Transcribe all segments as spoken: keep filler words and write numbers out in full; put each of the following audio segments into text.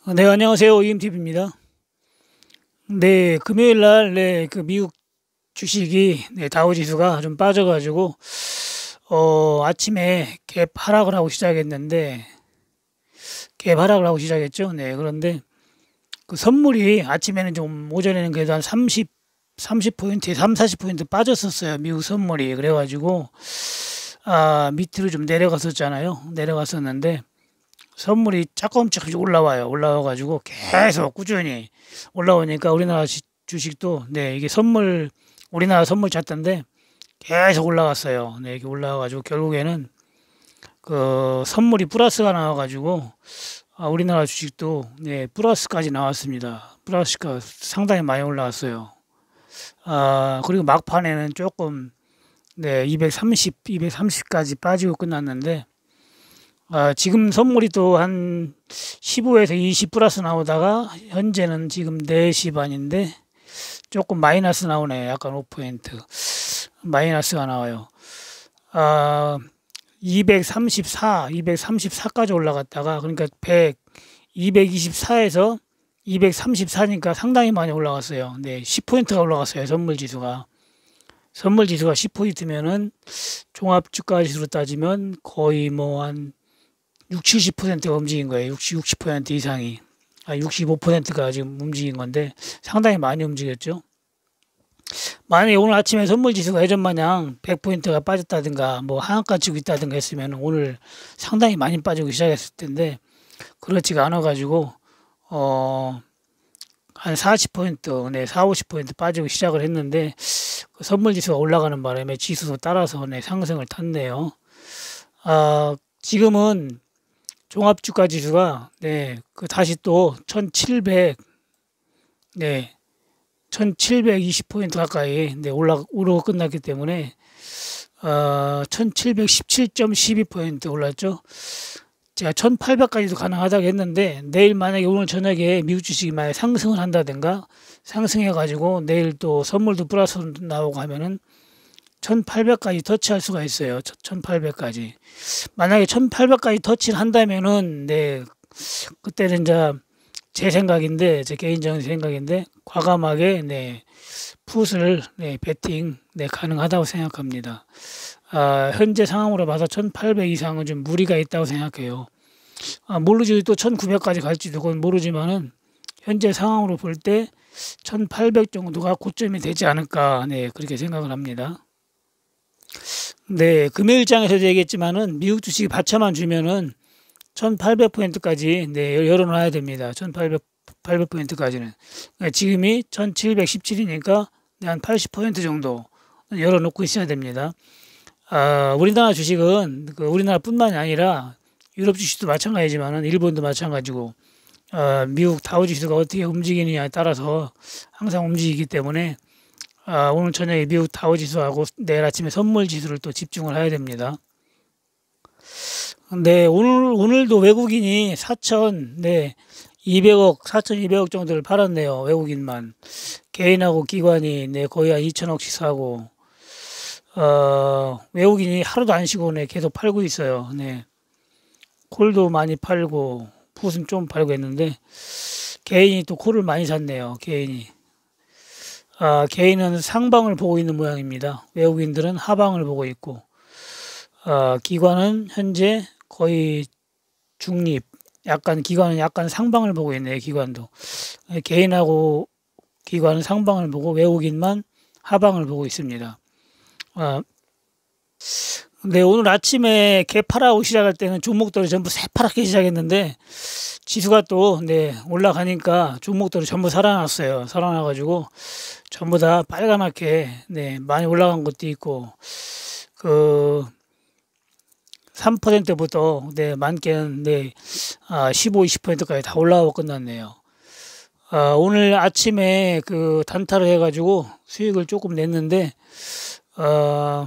네, 안녕하세요. 이엠티비입니다. 네, 금요일 날, 네, 그 미국 주식이, 네, 다우지수가 좀 빠져가지고, 어, 아침에 갭 하락을 하고 시작했는데, 갭 하락을 하고 시작했죠. 네, 그런데 그 선물이 아침에는 좀, 오전에는 그래도 한 삼십, 삼십 포인트, 삼, 사십 포인트 빠졌었어요. 미국 선물이. 그래가지고, 아, 밑으로 좀 내려갔었잖아요. 내려갔었는데, 선물이 조금씩 올라와요. 올라와가지고 계속 꾸준히 올라오니까 우리나라 지- 주식도 네 이게 선물 우리나라 선물 찾던데 계속 올라갔어요. 네 이게 올라와가지고 결국에는 그 선물이 플러스가 나와가지고 아, 우리나라 주식도 네 플러스까지 나왔습니다. 플러스가 상당히 많이 올라왔어요. 아 그리고 막판에는 조금 네 이백삼십, 이백삼십까지 빠지고 끝났는데 아, 지금 선물이 또 한 십오에서 이십 플러스 나오다가 현재는 지금 네 시 반인데 조금 마이너스 나오네요. 약간 오 포인트 마이너스가 나와요. 아, 이백삼십사, 이백삼십사까지 올라갔다가 그러니까 백, 이백이십사에서 이백삼십사니까 상당히 많이 올라갔어요. 네, 십 포인트가 올라갔어요. 선물 지수가. 선물 지수가 십 포인트면은 종합 주가 지수로 따지면 거의 뭐한 육십, 칠십 퍼센트가 움직인 거예요. 육십, 육십 퍼센트 이상이. 아, 육십오 퍼센트가 지금 움직인 건데 상당히 많이 움직였죠. 만약에 오늘 아침에 선물 지수가 예전 마냥 백 포인트가 빠졌다든가 뭐 하한가 치고 있다든가 했으면 오늘 상당히 많이 빠지고 시작했을 텐데 그렇지가 않아 가지고 어 한 사십 포인트, 네, 사, 오십 포인트 빠지고 시작을 했는데 그 선물 지수가 올라가는 바람에 지수도 따라서 네, 상승을 탔네요. 아, 지금은 종합주가 지수가 네, 그 다시 또 천칠백 네, 천칠백이십 포인트 가까이 네, 올라 오르고 끝났기 때문에 어, 천칠백십칠 점 일이 포인트 올랐죠. 제가 천팔백까지도 가능하다고 했는데 내일 만약에 오늘 저녁에 미국 주식이 만약 상승을 한다든가 상승해 가지고 내일 또 선물도 플러스 나오고 하면은 천팔백까지 터치할 수가 있어요. 천팔백까지. 만약에 천팔백까지 터치를 한다면은, 네, 그때는 이제 제 생각인데, 제 개인적인 생각인데, 과감하게, 네, 풋을, 네, 배팅, 네, 가능하다고 생각합니다. 아, 현재 상황으로 봐서 천팔백 이상은 좀 무리가 있다고 생각해요. 아, 모르지, 또 천구백까지 갈지도 그건 모르지만은, 현재 상황으로 볼 때 천팔백 정도가 고점이 되지 않을까, 네, 그렇게 생각을 합니다. 네, 금요일장에서도 얘기했지만은 미국 주식이 받쳐만 주면은 천팔백 포인트까지 네, 열어놔야 됩니다. 천팔백 포인트까지는. 그러니까 지금이 천칠백십칠이니까 한 팔십 포인트 정도 열어놓고 있어야 됩니다. 아, 우리나라 주식은 그 우리나라뿐만이 아니라 유럽 주식도 마찬가지지만은 일본도 마찬가지고 어, 미국 다우 지수가 어떻게 움직이느냐에 따라서 항상 움직이기 때문에 아, 오늘 저녁에 미국 다우 지수하고 내일 아침에 선물 지수를 또 집중을 해야 됩니다. 네, 오늘, 오늘도 외국인이 사천, 네, 이백억, 사천이백억 정도를 팔았네요. 외국인만. 개인하고 기관이, 네, 거의 한 이천억씩 사고, 어, 외국인이 하루도 안 쉬고, 네, 계속 팔고 있어요. 네. 콜도 많이 팔고, 풋은 좀 팔고 했는데, 개인이 또 콜을 많이 샀네요. 개인이. 아, 개인은 상방을 보고 있는 모양입니다. 외국인들은 하방을 보고 있고, 아, 기관은 현재 거의 중립, 약간 기관은 약간 상방을 보고 있네요. 기관도. 개인하고 기관은 상방을 보고 외국인만 하방을 보고 있습니다. 아, 네, 오늘 아침에 개파라고 시작할 때는 종목들이 전부 새파랗게 시작했는데 지수가 또 네, 올라가니까 종목들이 전부 살아났어요. 살아나가지고 전부 다 빨간하게 네, 많이 올라간 것도 있고 그 삼 퍼센트부터 네, 많게는 네, 아, 십오, 이십 퍼센트까지 다 올라가고 끝났네요. 아, 오늘 아침에 그 단타를 해가지고 수익을 조금 냈는데 어,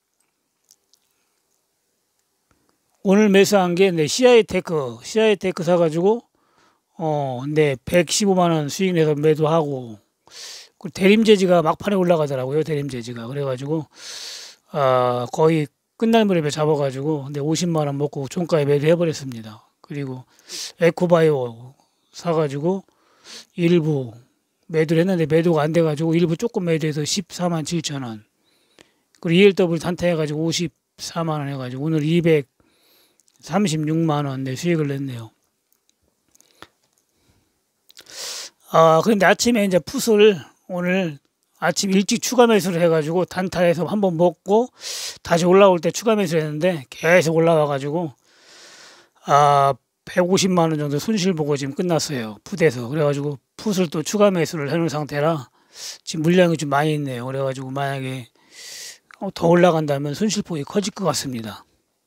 오늘 매수한 게 네, 씨아이테크, 씨아이테크 사가지고 어, 네, 백십오만 원 수익 내서 매도하고 그 대림제지가 막판에 올라가더라고요. 대림제지가 그래가지고 아, 거의 끝날 무렵에 잡아가지고 네, 오십만 원 먹고 종가에 매도해버렸습니다. 그리고 에코바이오 사가지고 일부 매도를 했는데 매도가 안 돼가지고 일부 조금 매도해서 십사만 칠천 원. 그리고 이엘더블유 단타 해가지고 오십사만 원 해가지고 오늘 이백삼십육만 원 내 수익을 냈네요. 아, 그런데 아침에 이제 풋을 오늘 아침 일찍 추가 매수를 해가지고 단타에서 한번 먹고 다시 올라올 때 추가 매수를 했는데 계속 올라와가지고 아, 백오십만 원 정도 손실 보고 지금 끝났어요. 풋에서. 그래가지고 풋을 또 추가 매수를 해놓은 상태라 지금 물량이 좀 많이 있네요. 그래가지고 만약에 더 올라간다면 손실폭이 커질 것 같습니다.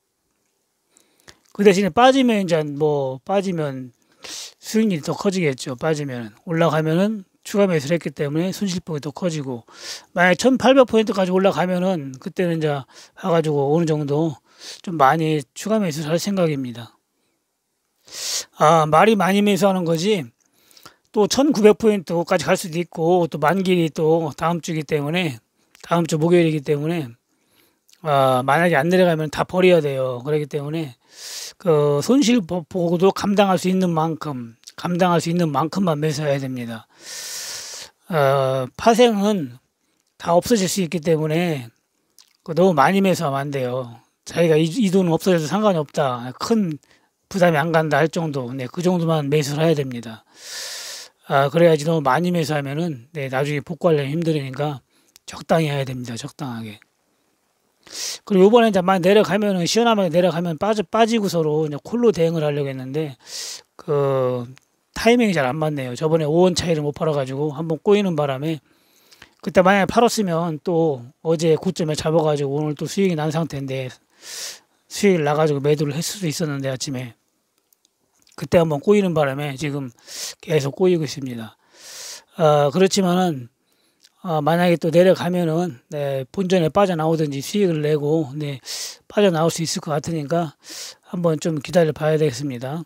그 대신에 빠지면 이제 뭐 빠지면 수익률이 더 커지겠죠. 빠지면 올라가면은 추가 매수를 했기 때문에 손실폭이 더 커지고 만약 천팔백 포인트까지 올라가면은 그때는 이제 와가지고 어느 정도 좀 많이 추가 매수를 할 생각입니다. 아, 말이 많이 매수하는 거지 또 천구백 포인트까지 갈 수도 있고 또 만길이 또 다음 주이기 때문에 다음 주 목요일이기 때문에 아, 만약에 안 내려가면 다 버려야 돼요. 그렇기 때문에 그 손실 보고도 감당할 수 있는 만큼 감당할 수 있는 만큼만 매수해야 됩니다. 어, 파생은 다 없어질 수 있기 때문에 그 너무 많이 매수하면 안 돼요. 자기가 이, 이 돈은 없어져도 상관이 없다. 큰 부담이 안 간다 할 정도. 네, 그 정도만 매수를 해야 됩니다. 아, 그래야지 너무 많이 매수하면은 네, 나중에 복구하려면 힘들으니까 적당히 해야 됩니다. 적당하게. 그리고 이번에 이제 많이 내려가면은 시원하게 내려가면 빠져 빠지고서로 이제 콜로 대응을 하려고 했는데 그 타이밍이 잘 안 맞네요. 저번에 오 원 차이를 못 팔아가지고 한번 꼬이는 바람에 그때 만약에 팔았으면 또 어제 고점에 잡아가지고 오늘 또 수익이 난 상태인데 수익을 나가지고 매도를 했을 수도 있었는데 아침에 그때 한번 꼬이는 바람에 지금 계속 꼬이고 있습니다. 어, 그렇지만은 어, 만약에 또 내려가면은 네, 본전에 빠져나오든지 수익을 내고 네, 빠져나올 수 있을 것 같으니까 한번 좀 기다려 봐야 되겠습니다.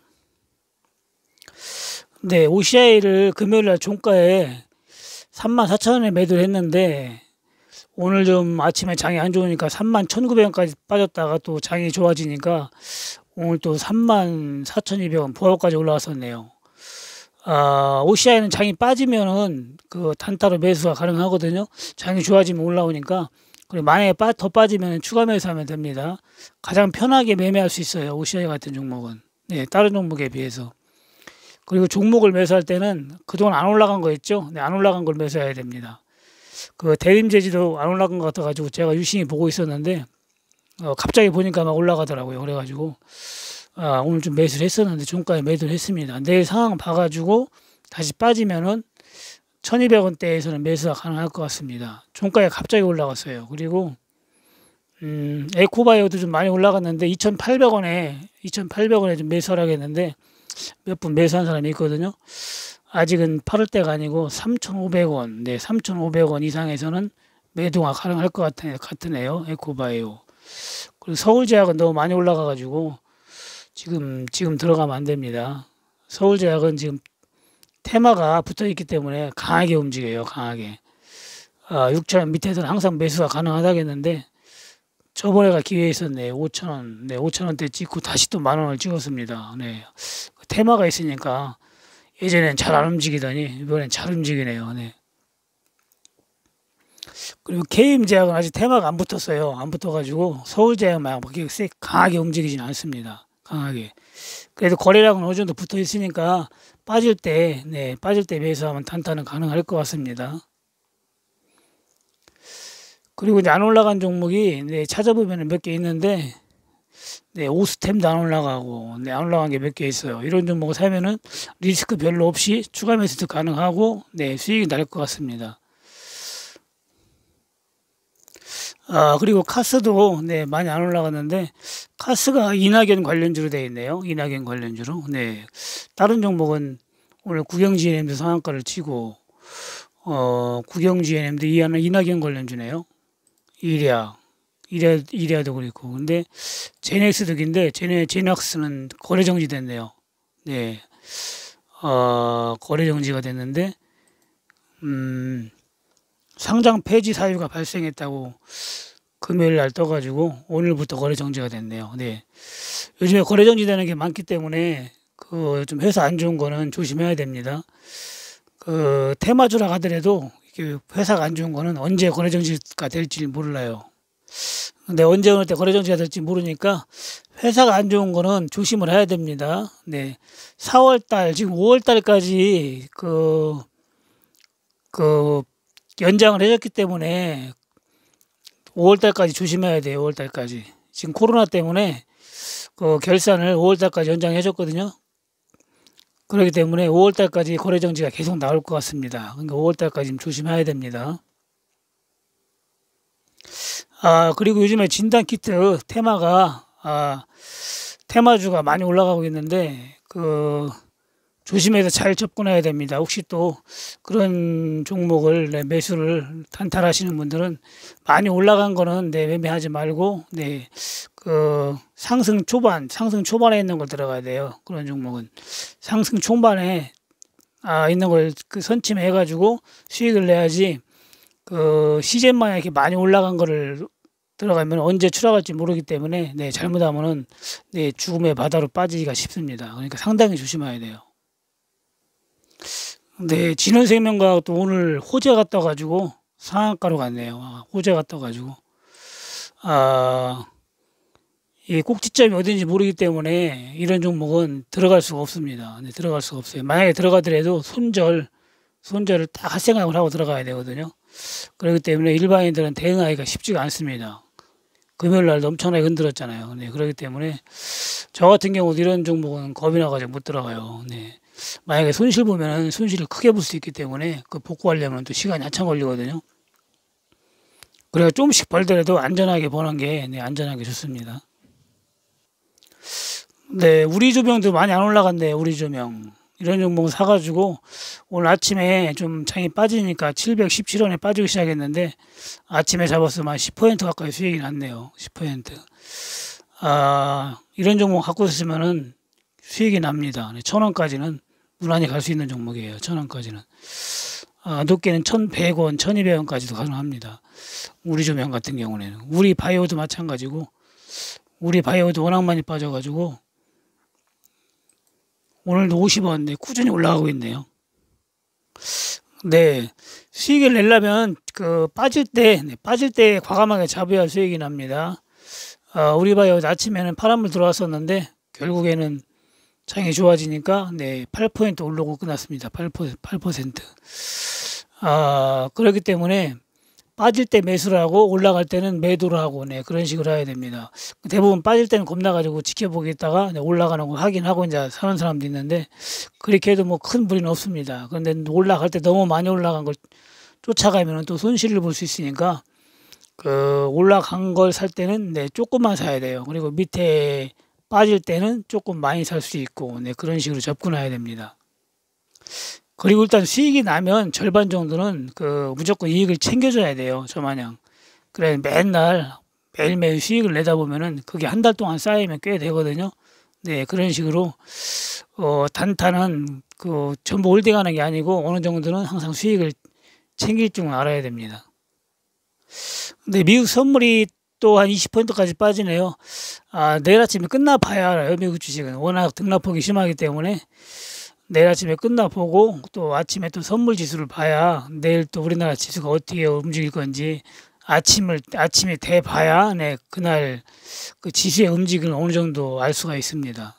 네, 오씨아이를 금요일날 종가에 삼만 사천 원에 매도를 했는데 오늘 좀 아침에 장이 안 좋으니까 삼만 천구백 원까지 빠졌다가 또 장이 좋아지니까 오늘 또 삼만 사천이백 원 보합까지 올라왔었네요. 아, 오씨아이는 장이 빠지면은 그 단타로 매수가 가능하거든요. 장이 좋아지면 올라오니까. 그리고 만약에 빠, 더 빠지면 추가 매수하면 됩니다. 가장 편하게 매매할 수 있어요. 오씨아이 같은 종목은. 네, 다른 종목에 비해서. 그리고 종목을 매수할 때는 그동안 안 올라간 거 있죠? 네, 안 올라간 걸 매수해야 됩니다. 그 대림제지도 안 올라간 것 같아가지고 제가 유심히 보고 있었는데 어, 갑자기 보니까 막 올라가더라고요. 그래가지고 아, 오늘 좀 매수를 했었는데 종가에 매도를 했습니다. 내일 상황 봐가지고 다시 빠지면은 천이백 원대에서는 매수가 가능할 것 같습니다. 종가에 갑자기 올라갔어요. 그리고 음, 에코바이오도 좀 많이 올라갔는데 이천팔백 원에 이천팔백 원에 좀 매수하라고 했는데 몇 분 매수한 사람이 있거든요. 아직은 팔을 때가 아니고 삼천오백 원, 네, 삼천오백 원 이상에서는 매도가 가능할 것 같, 같으네요. 에코바이오. 그리고 서울제약은 너무 많이 올라가가지고 지금 지금 들어가면 안 됩니다. 서울제약은 지금 테마가 붙어 있기 때문에 강하게 움직여요. 강하게. 아, 육천 원 밑에서는 항상 매수가 가능하다겠는데 저번에가 기회에 있었네. 오천 원, 네, 오천 원대 찍고 다시 또 만 원을 찍었습니다. 네, 테마가 있으니까 예전엔 잘 안 움직이더니 이번엔 잘 움직이네요. 네. 그리고 케이엠제약은 아직 테마가 안 붙었어요. 안 붙어가지고 서울제약만 그렇게 세 강하게 움직이지는 않습니다. 강하게. 그래도 거래량은 어느 정도 붙어 있으니까 빠질 때, 네, 빠질 때 매수하면 단타는 가능할 것 같습니다. 그리고 이제 안 올라간 종목이 네, 찾아보면 몇 개 있는데 네, 오스템도 안 올라가고 네, 안 올라간 게 몇 개 있어요. 이런 종목을 사면은 리스크 별로 없이 추가 매수도 가능하고 네, 수익이 날 것 같습니다. 아, 그리고 카스도 네, 많이 안 올라갔는데 카스가 이낙연 관련주로 되어 있네요. 이낙연 관련주로. 네. 다른 종목은 오늘 국영지엔엠도 상한가를 치고 어, 국영지엔엠도 이낙연 관련주네요. 이리아, 이리아, 이리아도 그렇고. 근데 제넥스도 긴데 제네 제넥스는 거래 정지됐네요. 네. 어, 거래 정지가 됐는데 음, 상장 폐지 사유가 발생했다고 금요일 날 떠가지고 오늘부터 거래 정지가 됐네요. 네. 요즘에 거래 정지되는 게 많기 때문에 그 좀 회사 안 좋은 거는 조심해야 됩니다. 그 테마주라 하더라도 이게 회사가 안 좋은 거는 언제 거래 정지가 될지 몰라요. 근데 언제 어느 때 거래 정지가 될지 모르니까 회사가 안 좋은 거는 조심을 해야 됩니다. 네. 사월 달, 지금 오월 달까지 그, 그 연장을 해줬기 때문에 오월 달까지 조심해야 돼요. 오월 달까지. 지금 코로나 때문에 그 결산을 오월 달까지 연장해 줬거든요. 그렇기 때문에 오월 달까지 거래 정지가 계속 나올 것 같습니다. 그러니까 오월 달까지 좀 조심해야 됩니다. 아, 그리고 요즘에 진단 키트 테마가 아, 테마주가 많이 올라가고 있는데 그 조심해서 잘 접근해야 됩니다. 혹시 또 그런 종목을 네, 매수를 단타하시는 분들은 많이 올라간 거는 네, 매매하지 말고 네, 그 상승 초반, 상승 초반에 있는 걸 들어가야 돼요. 그런 종목은 상승 초반에 아, 있는 걸 그 선침해 가지고 수익을 내야지. 그 시즌만 이렇게 많이 올라간 거를 들어가면 언제 추락할지 모르기 때문에 네, 잘못하면은 네, 죽음의 바다로 빠지기가 쉽습니다. 그러니까 상당히 조심해야 돼요. 네, 진원생명과학도 오늘 호재 갔다 가지고 상한가로 갔네요. 아, 호재 갔다 가지고 아, 이 꼭지점이 어딘지 모르기 때문에 이런 종목은 들어갈 수가 없습니다. 네, 들어갈 수가 없어요. 만약에 들어가더라도 손절, 손절을 딱 할 생각을 하고 들어가야 되거든요. 그렇기 때문에 일반인들은 대응하기가 쉽지가 않습니다. 금요일 날도 엄청나게 흔들었잖아요. 네, 그렇기 때문에 저 같은 경우도 이런 종목은 겁이 나가지고 못 들어가요. 네. 만약에 손실 보면은 손실을 크게 볼 수 있기 때문에 그 복구하려면 또 시간이 한참 걸리거든요. 그래서 조금씩 벌더라도 안전하게 버는 게 네, 안전하게 좋습니다. 네, 우리 조명도 많이 안 올라갔네요. 우리 조명. 이런 종목 사가지고 오늘 아침에 좀 장이 빠지니까 칠백십칠 원에 빠지기 시작했는데 아침에 잡았으면 한 십 퍼센트 가까이 수익이 났네요. 십 퍼센트. 아, 이런 종목 갖고 있으면은 수익이 납니다. 천 원까지는 무난히 갈 수 있는 종목이에요. 천 원까지는. 아, 높게는 천백 원, 천이백 원까지도 가능합니다. 우리 조명 같은 경우는. 우리 바이오도 마찬가지고 우리 바이오도 워낙 많이 빠져가지고 오늘도 오십 원 네, 꾸준히 올라가고 있네요. 네, 수익을 내려면 그 빠질 때 네, 빠질 때 과감하게 잡아야 수익이 납니다. 어, 우리 바이오 아침에는 파란불 들어왔었는데 결국에는 장이 좋아지니까 네, 팔 퍼센트 오르고 끝났습니다. 팔 퍼센트, 팔 퍼센트. 아, 그렇기 때문에 빠질 때 매수를 하고 올라갈 때는 매도를 하고 네, 그런 식으로 해야 됩니다. 대부분 빠질 때는 겁나가지고 지켜보겠다가 네, 올라가는 거 확인하고 이제 사는 사람도 있는데 그렇게 해도 뭐 큰 무리는 없습니다. 그런데 올라갈 때 너무 많이 올라간 걸 쫓아가면 또 손실을 볼 수 있으니까 그 올라간 걸 살 때는 네, 조금만 사야 돼요. 그리고 밑에 빠질 때는 조금 많이 살 수 있고 네, 그런 식으로 접근해야 됩니다. 그리고 일단 수익이 나면 절반 정도는 그 무조건 이익을 챙겨줘야 돼요. 저마냥. 그래 맨날 매일매일 수익을 내다 보면은 그게 한 달 동안 쌓이면 꽤 되거든요. 네, 그런 식으로 어, 단타는 그 전부 홀딩하는 게 아니고 어느 정도는 항상 수익을 챙길 줄 알아야 됩니다. 근데 미국 선물이 또 한 이십 퍼센트까지 빠지네요. 아, 내일 아침에 끝나 봐야 알아요. 미국 주식은 워낙 등락폭이 심하기 때문에 내일 아침에 끝나보고 또 아침에 또 선물 지수를 봐야 내일 또 우리나라 지수가 어떻게 움직일 건지 아침을 아침에 대 봐야 네 그날 그 지수의 움직임을 어느 정도 알 수가 있습니다.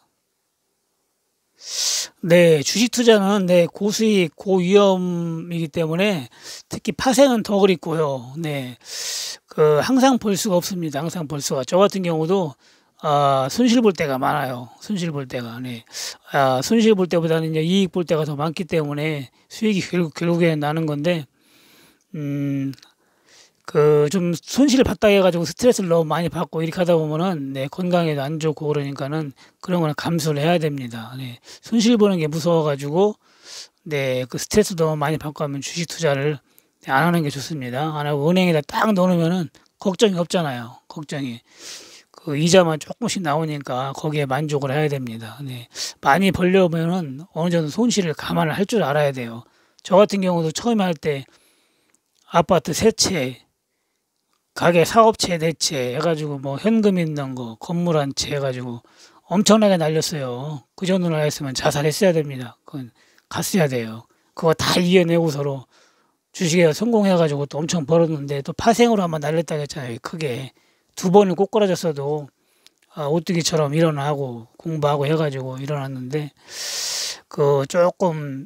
네, 주식 투자는 네 고수익 고위험이기 때문에 특히 파생은 더 그립고요. 네, 그 항상 볼 수가 없습니다. 항상 볼 수가. 저 같은 경우도 아, 손실 볼 때가 많아요. 손실 볼 때가. 네. 아, 손실 볼 때보다는 이제 이익 볼 때가 더 많기 때문에 수익이 결국, 결국에는 나는 건데, 음, 그, 좀 손실을 받다 해가지고 스트레스를 너무 많이 받고 이렇게 하다 보면은, 네, 건강에도 안 좋고 그러니까는 그런 거는 감수를 해야 됩니다. 네. 손실 보는 게 무서워가지고, 네, 그 스트레스 너무 많이 받고 하면 주식 투자를 안 하는 게 좋습니다. 안 하고 은행에다 딱 넣어놓으면은 걱정이 없잖아요. 걱정이. 그 이자만 조금씩 나오니까 거기에 만족을 해야 됩니다. 네. 많이 벌려면은 어느 정도 손실을 감안을 할 줄 알아야 돼요. 저 같은 경우도 처음에 할 때 아파트 세 채, 가게 사업체 네 채 해가지고 뭐 현금 있는 거, 건물 한 채 해가지고 엄청나게 날렸어요. 그 정도 날렸으면 자살했어야 됩니다. 그건 갔어야 돼요. 그거 다 이겨내고 서로 주식에 성공해가지고 또 엄청 벌었는데 또 파생으로 한번 날렸다고 했잖아요. 크게. 두 번을 꼬꾸라졌어도 아, 오뚜기처럼 일어나고 공부하고 해가지고 일어났는데 그 조금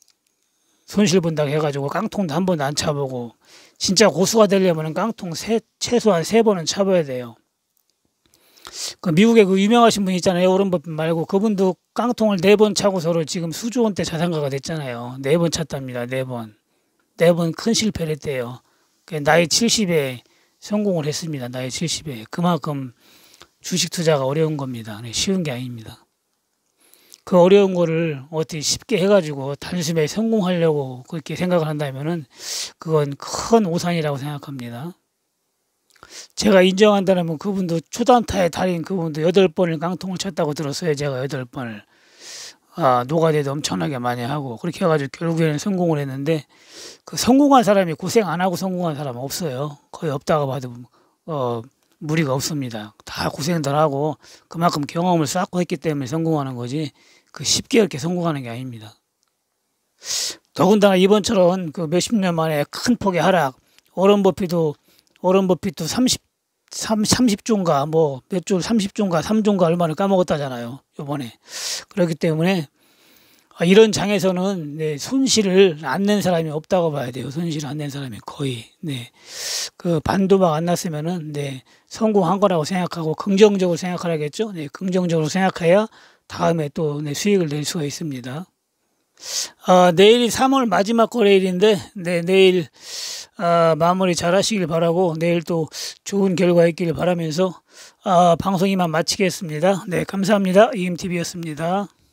손실 본다고 해가지고 깡통도 한 번도 안 차보고 진짜 고수가 되려면 깡통 세, 최소한 세 번은 차봐야 돼요. 그 미국에 그 유명하신 분 있잖아요. 워런 버핏 말고 그분도 깡통을 네 번 차고 서로 지금 수조 원대 자산가가 됐잖아요. 네 번 찼답니다. 네 번. 네 번 큰 실패를 했대요. 나이 칠십에 성공을 했습니다. 나이 칠십에. 그만큼 주식 투자가 어려운 겁니다. 쉬운 게 아닙니다. 그 어려운 거를 어떻게 쉽게 해가지고 단숨에 성공하려고 그렇게 생각을 한다면은 그건 큰 오산이라고 생각합니다. 제가 인정한다면 그분도 초단타의 달인 그분도 여덟 번을 깡통을 쳤다고 들었어요. 제가 여덟 번을. 아, 노가대도 엄청나게 많이 하고 그렇게 해가지고 결국에는 성공을 했는데 그 성공한 사람이 고생 안 하고 성공한 사람은 없어요. 거의 없다고 봐도 어, 무리가 없습니다. 다 고생들 하고 그만큼 경험을 쌓고 했기 때문에 성공하는 거지 그 쉽게 이렇게 성공하는 게 아닙니다. 더군다나 이번처럼 그 몇십 년 만에 큰 폭의 하락 워런 버핏도 워런 버핏도 삼십, 삼십 조인가 뭐 몇 조 삼십 조인가 삼 조인가 얼마를 까먹었다잖아요. 요번에. 그렇기 때문에 이런 장에서는 네, 손실을 안 낸 사람이 없다고 봐야 돼요. 손실을 안 낸 사람이 거의. 네. 그 반도막 안 났으면은 네, 성공한 거라고 생각하고 긍정적으로 생각하라겠죠. 네, 긍정적으로 생각해야 다음에 또 네, 수익을 낼 수가 있습니다. 아, 내일이 삼월 마지막 거래일인데 네, 내일 아, 마무리 잘 하시길 바라고 내일 또 좋은 결과 있기를 바라면서 아, 방송 이만 마치겠습니다. 네, 감사합니다. 이엠티비였습니다.